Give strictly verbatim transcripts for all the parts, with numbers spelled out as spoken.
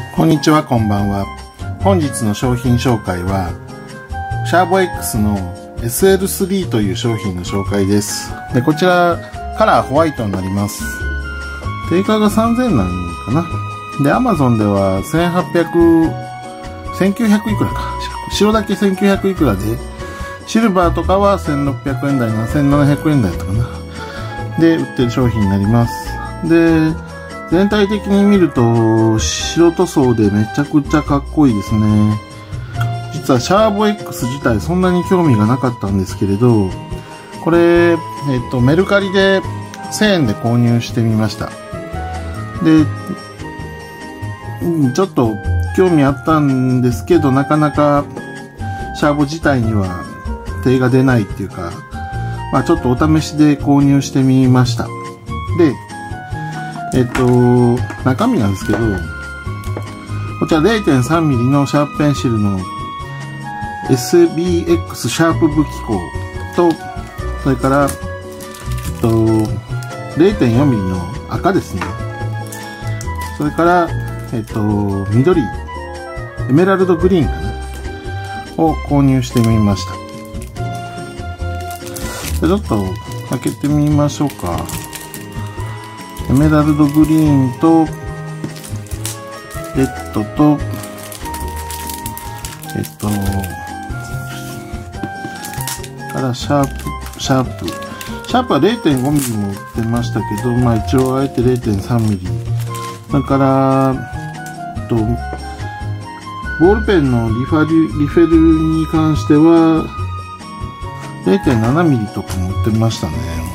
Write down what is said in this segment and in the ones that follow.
こんにちは、こんばんは。本日の商品紹介はシャーボ X の エスエルスリー という商品の紹介です。で、こちらカラーホワイトになります。定価がさんぜんえんなのかな。で、Amazon ではせんはっぴゃく、せんきゅうひゃくいくらか。白だけせんきゅうひゃくいくらで、シルバーとかはせんろっぴゃくえん台な、せんななひゃくえん台とかな。で、売ってる商品になります。で、全体的に見ると白塗装でめちゃくちゃかっこいいですね。実はシャーボ X 自体そんなに興味がなかったんですけれど、これ、えっと、メルカリでせんえんで購入してみました。で、ちょっと興味あったんですけど、なかなかシャーボ自体には手が出ないっていうか、まあちょっとお試しで購入してみました。で、えっと、中身なんですけど、こちら れいてんさんミリ のシャープペンシルの エスビーエックス シャープ武器庫と、それから、えっと、れいてんよんミリ の赤ですね。それから、えっと、緑、エメラルドグリーンかなを購入してみました。ちょっと開けてみましょうか。エメラルドグリーンと、レッドと、えっと、からシャープ、シャープ。シャープは れいてんごミリ も売ってましたけど、まあ一応あえて れいてんさんミリ。それから、えっと、ボールペンのリファリ、リフェルに関しては、れいてんななミリ とかも売ってましたね。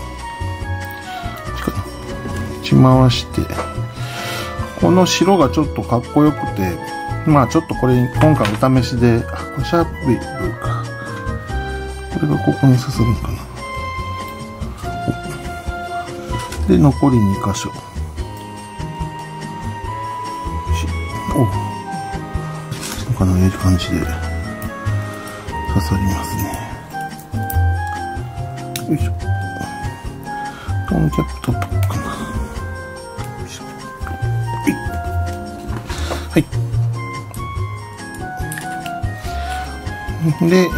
打ち回して、この白がちょっとかっこよくて、まあちょっとこれ今回お試しで、あ、これシャープウェイブか。これがここに刺さるのかな。で、残りに箇所。お、このような感じで刺さりますね。よいしょ。トーンキャップトップかな。はい。で、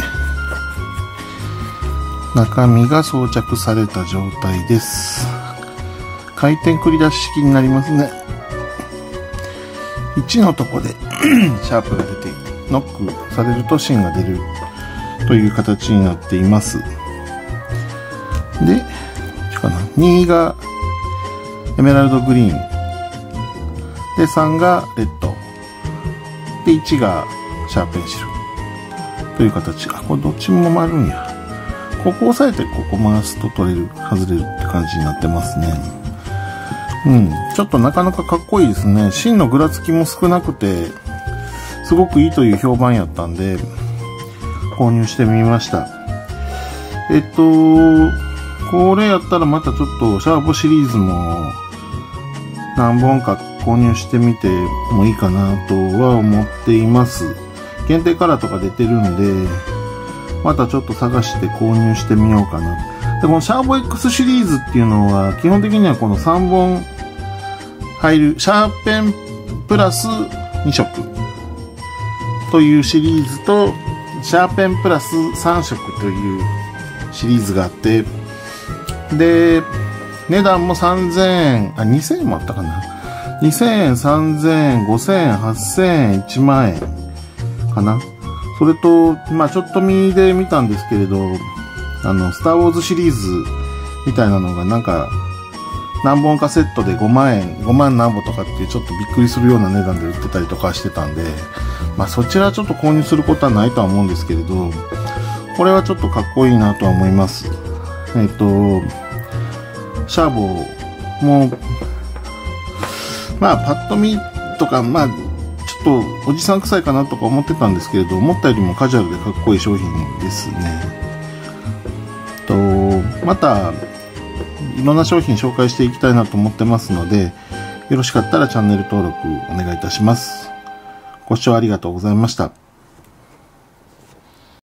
中身が装着された状態です。回転繰り出し式になりますね。いちのとこでシャープが出て、ノックされると芯が出るという形になっています。で、かな、にがエメラルドグリーン。で、さんがレッド。で、いちがシャープペンシル。という形。あ、これどっちも回るんや。ここ押さえてここ回すと取れる、外れるって感じになってますね。うん。ちょっとなかなかかっこいいですね。芯のぐらつきも少なくて、すごくいいという評判やったんで、購入してみました。えっと、これやったらまたちょっとシャーボシリーズも何本か購入してみてもいいかなとは思っています。限定カラーとか出てるんで、またちょっと探して購入してみようかな。で、このシャーボ X シリーズっていうのは基本的にはこのさんぼん入るシャーペンプラスに色というシリーズとシャーペンプラスさん色というシリーズがあって、で、値段もさんぜんえん、あ、にせんえんもあったかな。にせんえん、さんぜんえん、ごせんえん、はっせんえん、いちまんえんかな。それと、まあちょっと見で見たんですけれど、あの、スターウォーズシリーズみたいなのがなんか、何本かセットでごまんえん、ごまん何本とかっていうちょっとびっくりするような値段で売ってたりとかしてたんで、まあそちらちょっと購入することはないとは思うんですけれど、これはちょっとかっこいいなとは思います。えっと、シャーボも、まあ、パッと見とか、まあ、ちょっとおじさん臭いかなとか思ってたんですけれど、思ったよりもカジュアルでかっこいい商品ですね。と、また、いろんな商品紹介していきたいなと思ってますので、よろしかったらチャンネル登録お願いいたします。ご視聴ありがとうございました。